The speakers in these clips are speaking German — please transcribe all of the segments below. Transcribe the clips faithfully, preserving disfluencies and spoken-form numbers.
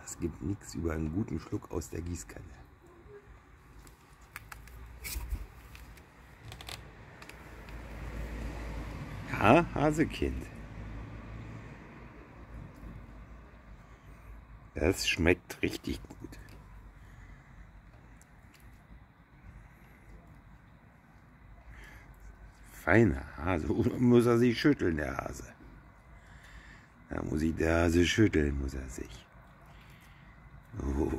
Es gibt nichts über einen guten Schluck aus der Gießkanne. Ja, Hasekind. Das schmeckt richtig gut. Feiner Hase. Und muss er sich schütteln, der Hase. Da muss sich der Hase schütteln, muss er sich. Oh.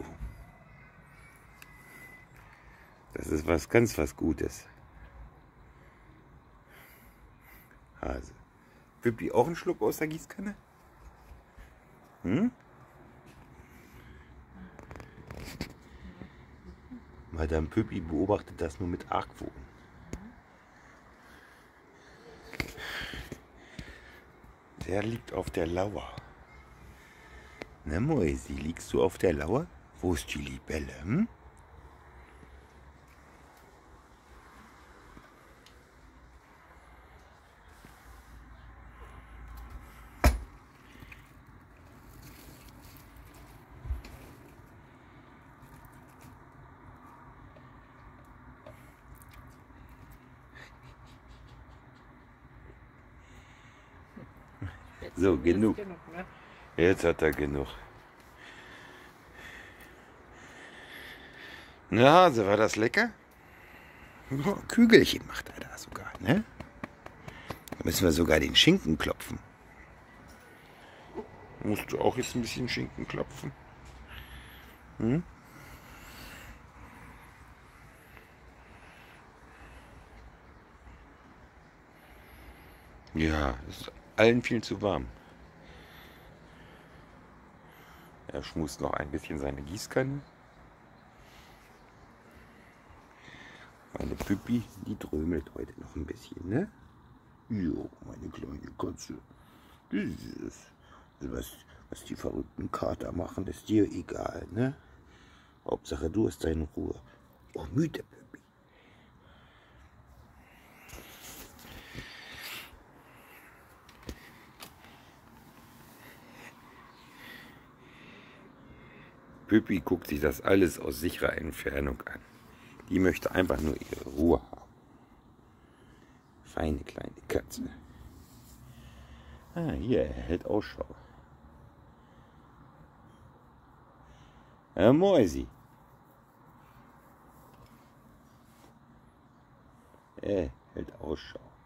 Das ist was ganz was Gutes. Hase. Püppi, auch einen Schluck aus der Gießkanne? Hm? Madame Püppi beobachtet das nur mit Argwohn. Der liegt auf der Lauer. Na Mäusi, liegst du auf der Lauer? Wo ist die Libelle? Hm? So, genug. Jetzt hat er genug. Na Hase, war das lecker? Oh, Kügelchen macht er da sogar, ne? Da müssen wir sogar den Schinken klopfen. Musst du auch jetzt ein bisschen Schinken klopfen? Hm? Ja, es ist allen viel zu warm. Er schmust noch ein bisschen seine Gießkanne. Meine Püppi, die drömelt heute noch ein bisschen, ne? Jo, meine kleine Katze. Dieses, was, was die verrückten Kater machen, ist dir egal, ne? Hauptsache, du hast deine Ruhe. Oh, müde Püppi. Püppi guckt sich das alles aus sicherer Entfernung an. Die möchte einfach nur ihre Ruhe haben. Feine kleine Katze. Ah, hier, er hält Ausschau. Herr Mäusi. Er hält Ausschau.